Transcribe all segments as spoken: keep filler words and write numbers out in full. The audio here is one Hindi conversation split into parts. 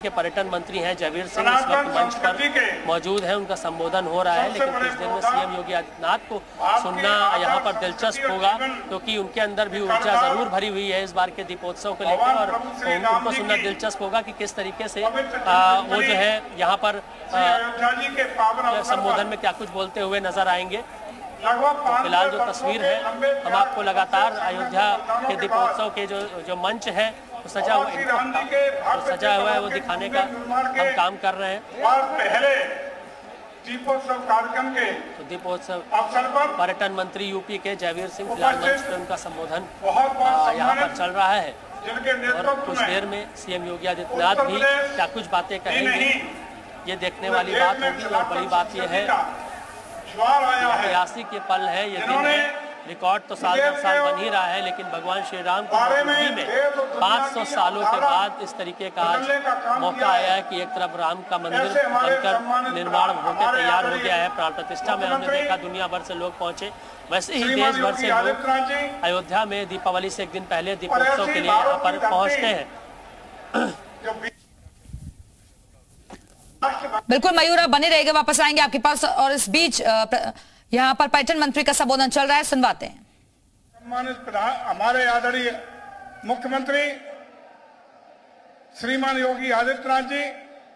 के पर्यटन मंत्री हैं जयवीर सिंह इस वक्त मंच पर मौजूद हैं, उनका संबोधन हो रहा है। लेकिन कुछ देर में सीएम योगी आदित्यनाथ को सुनना यहाँ पर दिलचस्प होगा, क्योंकि तो उनके अंदर भी ऊर्जा जरूर भरी हुई है इस बार के दीपोत्सव को लेकर, और उनको सुनना दिलचस्प होगा कि किस तरीके से आ, वो जो है यहाँ पर संबोधन में क्या कुछ बोलते हुए नजर आएंगे। तो फिलहाल जो तस्वीर है हम आपको लगातार अयोध्या के दीपोत्सव के जो जो मंच है सजा हुआ जो सजा हुआ है वो दिखाने का हम काम कर रहे हैं। पहले दीपोत्सव कार्यक्रम के तो दीपोत्सव अवसर पर पर्यटन मंत्री यूपी के जयवीर सिंह फिलहाल मंच पर उनका संबोधन यहाँ पर चल रहा है, और कुछ देर में सीएम योगी आदित्यनाथ भी क्या कुछ बातें कहेंगे ये देखने वाली बात होगी। और बड़ी बात यह है ऐतिहासिक ये पल है, ये दिन है, रिकॉर्ड तो साल दर साल बन ही रहा है, लेकिन भगवान श्री राम की मौजूदगी में पाँच सौ सालों के बाद इस तरीके का आज मौका आया है कि एक तरफ राम का मंदिर बनकर निर्माण होकर तैयार हो गया है। प्राण प्रतिष्ठा में हमने देखा दुनिया भर से लोग पहुंचे, वैसे ही देश भर से लोग अयोध्या में दीपावली से एक दिन पहले दीपोत्सव के लिए यहाँ पर पहुँचते हैं। बिल्कुल मयूर, आप बने रहेंगे, वापस आएंगे आपके पास। और इस बीच यहाँ पर पर्यटन मंत्री का संबोधन चल रहा है, सुनवाते हैं। सम्मानित प्रधान हमारे आदरणीय मुख्यमंत्री श्रीमान योगी आदित्यनाथ जी,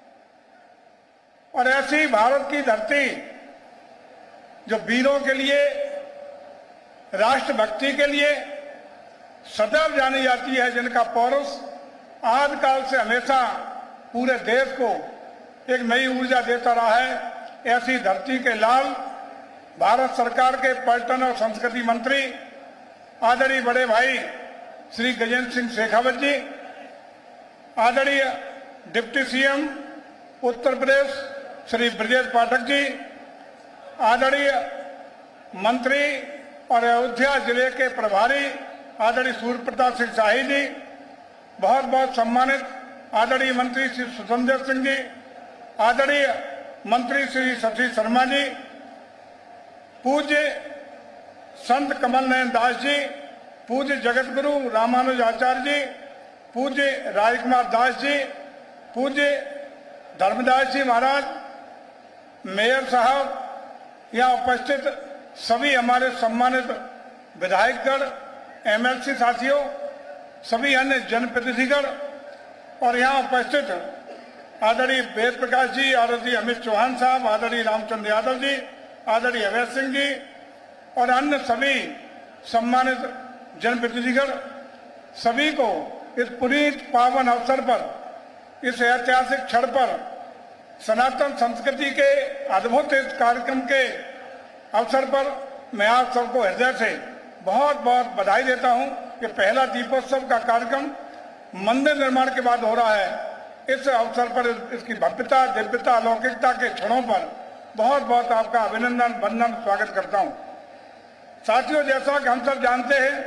और ऐसी भारत की धरती जो वीरों के लिए, राष्ट्रभक्ति के लिए सदैव जानी जाती है, जिनका पौरुष आदिकाल से हमेशा पूरे देश को एक नई ऊर्जा देता रहा है, ऐसी धरती के लाल भारत सरकार के पर्यटन और संस्कृति मंत्री आदरणीय बड़े भाई श्री गजेंद्र सिंह शेखावत जी, आदरणीय डिप्टी सीएम उत्तर प्रदेश श्री ब्रजेश पाठक जी, आदरणीय मंत्री और अयोध्या जिले के प्रभारी आदरणीय सूर्य प्रताप सिंह शाही जी, बहुत बहुत सम्मानित आदरणीय मंत्री श्री सुखदेव सिंह जी, आदरणीय मंत्री श्री शशि शर्मा जी, पूज्य संत कमल नयन दास जी, पूज्य जगत गुरु रामानुज आचार्य जी, पूज्य राजकुमार दास जी, पूज्य धर्मदास जी महाराज, मेयर साहब, यहाँ उपस्थित सभी हमारे सम्मानित विधायकगण, एमएलसी साथियों, सभी अन्य जनप्रतिनिधिगण, और यहाँ उपस्थित आदरणीय वेद प्रकाश जी, आदरणीय अमित चौहान साहब, आदरणीय रामचंद्र यादव जी, आदरणीय अवैध सिंह जी, और अन्य सभी सम्मानित जनप्रतिनिधिगण, सभी को इस पुनीत पावन अवसर पर, इस ऐतिहासिक क्षण पर, सनातन संस्कृति के अद्भुत इस कार्यक्रम के अवसर पर मैं आप सबको हृदय से बहुत बहुत बधाई देता हूं कि पहला दीपोत्सव का कार्यक्रम मंदिर निर्माण के बाद हो रहा है। इस अवसर पर इसकी भव्यता, दिव्यता, अलौकिकता के क्षणों पर बहुत बहुत आपका अभिनंदन, वंदन, स्वागत करता हूं। साथियों, जैसा कि हम सब जानते हैं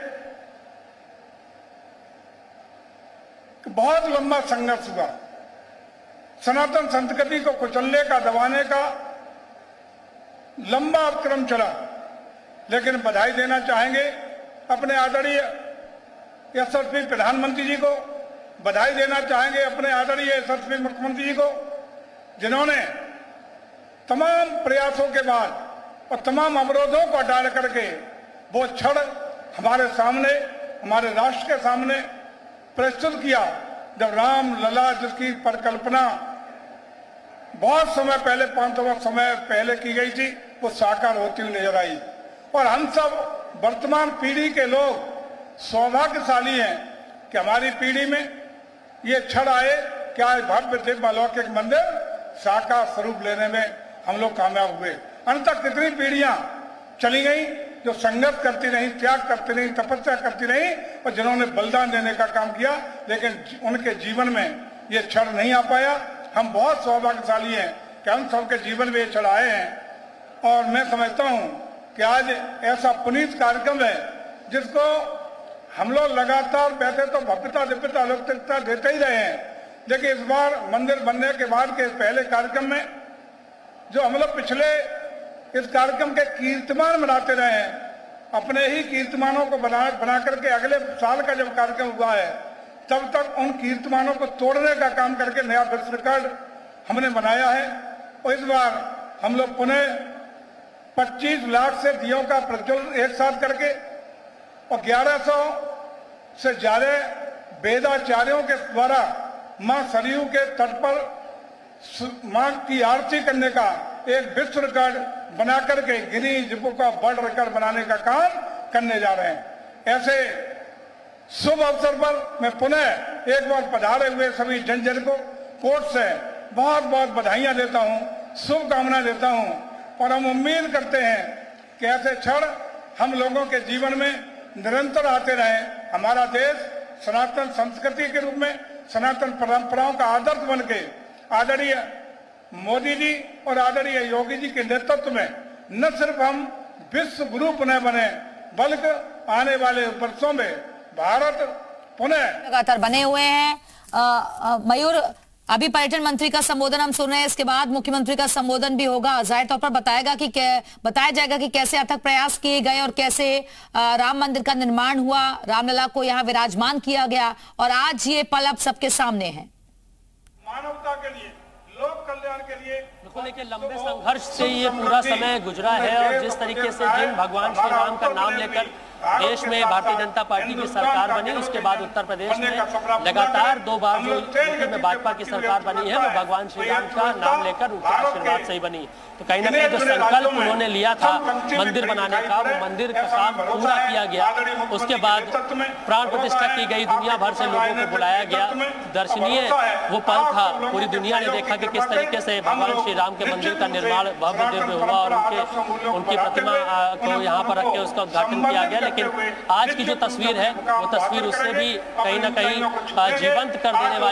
कि बहुत लंबा संघर्ष हुआ, सनातन संस्कृति को कुचलने का, दबाने का लंबा उपक्रम चला, लेकिन बधाई देना चाहेंगे अपने आदरणीय यशस्वी प्रधानमंत्री जी को, बधाई देना चाहेंगे अपने आदरणीय यशस्वी मुख्यमंत्री जी को, जिन्होंने तमाम प्रयासों के बाद और तमाम अवरोधों को हटा करके वो क्षण हमारे सामने, हमारे राष्ट्र के सामने प्रस्तुत किया, जब राम लला जिसकी परिकल्पना बहुत समय पहले, पांच सौ समय पहले की गई थी, वो साकार होती हुई नजर आई। और हम सब वर्तमान पीढ़ी के लोग सौभाग्यशाली हैं कि हमारी पीढ़ी में ये क्षण आए, क्या भव्य दिव्य अलौकिक मंदिर साकार स्वरूप लेने में हम लोग कामयाब हुए। अंततः कितनी पीढ़ियां चली गई जो संघर्ष करती रही, त्याग करती रही, तपस्या करती रही, और जिन्होंने बलिदान देने का काम किया, लेकिन उनके जीवन में ये क्षण नहीं आ पाया। हम बहुत सौभाग्यशाली हैं कि हम सबके जीवन में ये क्षण आए हैं, और मैं समझता हूँ कि आज ऐसा पुनीत कार्यक्रम है जिसको हम लोग लगातार बैठे तो भव्यता, दिव्यता, अलौकिकता देते ही रहे हैं, लेकिन इस बार मंदिर बनने के बाद के पहले कार्यक्रम में जो हम लोग पिछले इस कार्यक्रम के कीर्तिमान बनाते रहे हैं, अपने ही कीर्तिमानों को बना बना करके अगले साल का जब कार्यक्रम हुआ है तब तक उन कीर्तिमानों को तोड़ने का काम करके नया विश्व रिकॉर्ड हमने बनाया है। और इस बार हम लोग पुनः पच्चीस लाख से दियों का प्रज्वलन एक साथ करके और ग्यारह सौ से ज्यादा वेदाचार्यों के द्वारा मां सरयू के तट पर मां की आरती करने का एक विश्व रिकॉर्ड बना करके Guinness book of world record बनाने का काम करने जा रहे हैं। ऐसे शुभ अवसर पर मैं पुनः एक बार पधारे हुए सभी जन जन को कोर्ट से बहुत बहुत बधाइयां देता हूं, शुभकामना देता हूं और हम उम्मीद करते हैं कि ऐसे क्षण हम लोगों के जीवन में निरंतर आते रहें। हमारा देश सनातन संस्कृति के रूप में, सनातन परंपराओं का आदर्श बन के आदरणीय मोदी जी और आदरणीय योगी जी के नेतृत्व में न सिर्फ हम विश्व गुरु पुनः बने, बल्कि आने वाले वर्षों में भारत पुनः लगातार बने हुए हैं। आ, आ, मयूर, अभी पर्यटन मंत्री का संबोधन हम सुन रहे हैं, इसके बाद मुख्यमंत्री का संबोधन भी होगा। जाहिर तौर पर बताएगा कि बताया जाएगा कि कैसे अथक प्रयास किए गए और कैसे आ, राम मंदिर का निर्माण हुआ, रामलला को यहाँ विराजमान किया गया और आज ये पल अब सबके सामने है। मानवता के लिए, लोक कल्याण के लिए बिल्कुल देखिए, लंबे संघर्ष से ये पूरा समय गुजरा है और जिस तरीके से जिन भगवान श्री राम का नाम लेकर देश में भारतीय जनता पार्टी की सरकार बनी, उसके बाद उत्तर प्रदेश में लगातार दो बार जो यूपी में भाजपा की सरकार बनी है वो भगवान श्री राम का नाम लेकर उनके आशीर्वाद से ही बनी। तो कहीं ना कहीं जो संकल्प उन्होंने लिया था मंदिर बनाने का, वो मंदिर का काम पूरा किया गया। उसके बाद प्राण प्रतिष्ठा की गई, दुनिया भर से लोगों को बुलाया गया। दर्शनीय वो पल था, पूरी दुनिया ने देखा कि किस तरीके से भगवान श्री राम के मंदिर का निर्माण भव्य दिव्य हुआ और उनके उनकी प्रतिमा को यहाँ पर रख के उसका उद्घाटन किया गया। लेकिन आज की जो तस्वीर है वो तस्वीर उससे भी कहीं ना कहीं जीवंत कर देने वाली